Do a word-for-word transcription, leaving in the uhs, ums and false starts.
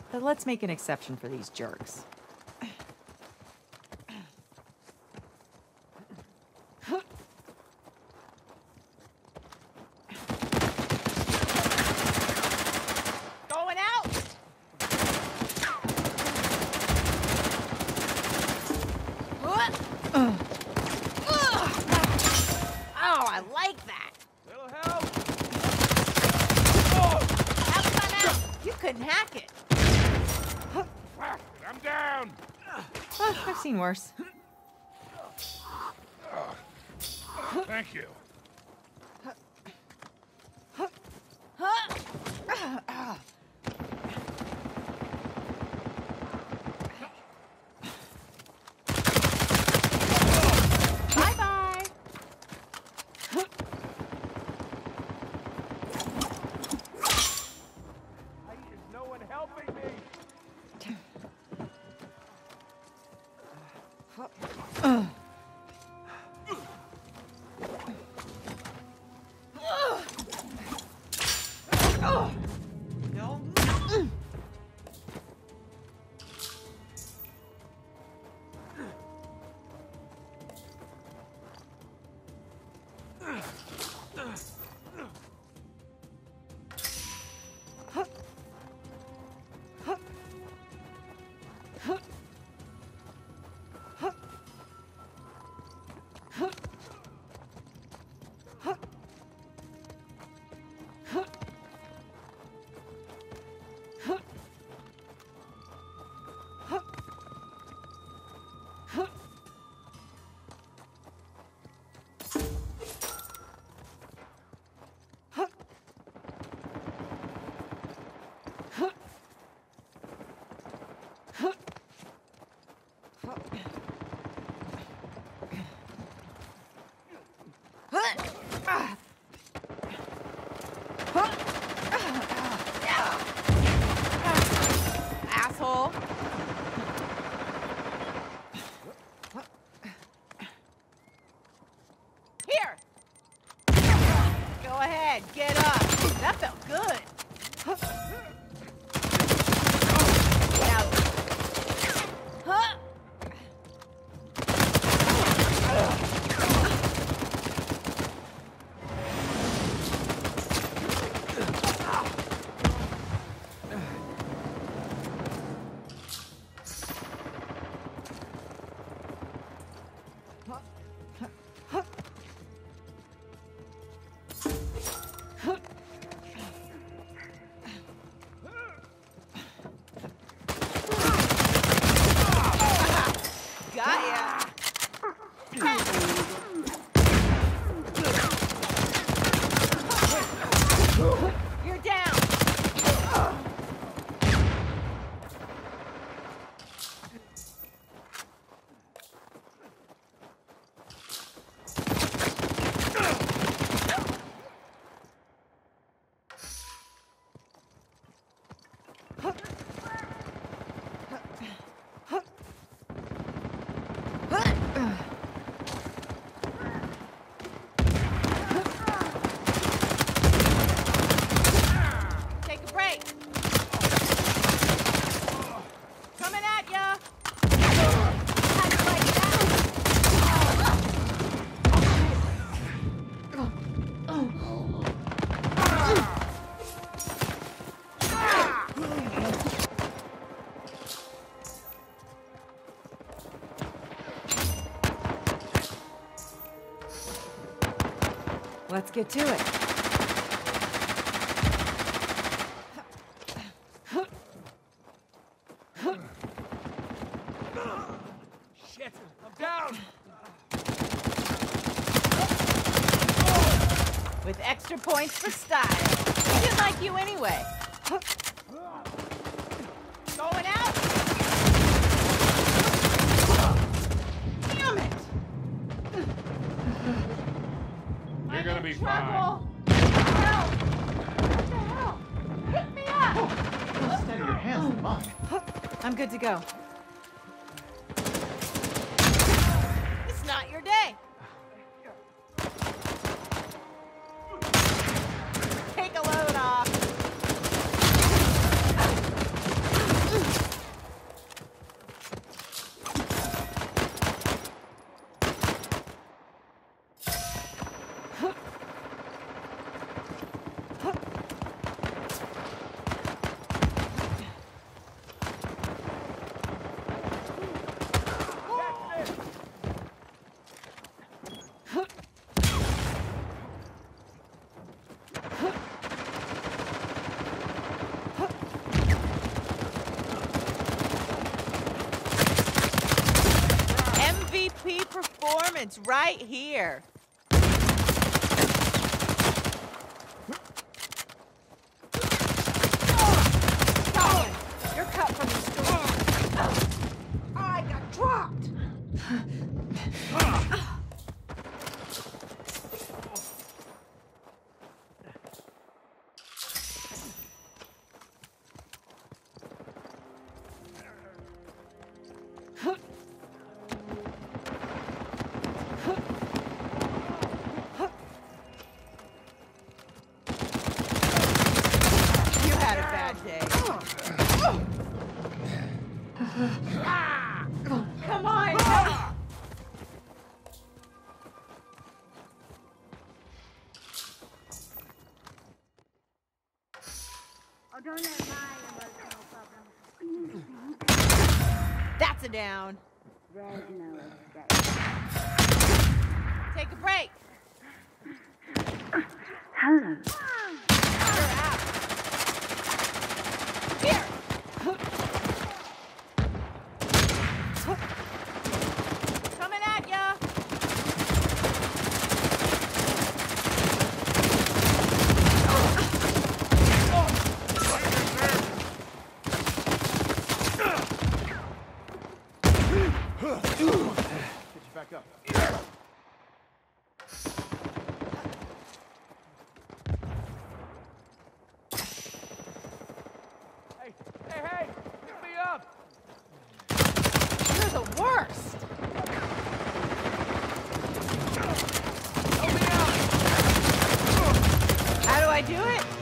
But let's make an exception for these jerks. Going out! Uh. Oh, I like that. Little help! Have fun out. You couldn't hack it. I'm down! Oh, I've seen worse. Thank you. Bye-bye. Why is no one helping me? Uh. No. Asshole. Here. Go ahead, get up. That felt good. Now. Huh? Got ya. You're down. Take a break. Coming at ya. How do you like Let's get to it. Shit! I'm down! with extra points for style. We didn't like you anyway. Going out. Damn it! You're gonna be fine. Trouble. Help! What the hell? Pick me up! Steady your hands than mine. I'm good to go. It's not your day. Take a load off. performance right here. Colin, you're cut from the story. I got dropped. You had a bad day. Come on. Oh, don't let my emotional problems. That's a down. There's no escape. Take a break. Hello. You're out. Here. Coming at ya. Get you back up. Hey, hey, hey! Get me up! You're the worst. Help me out! How do I do it?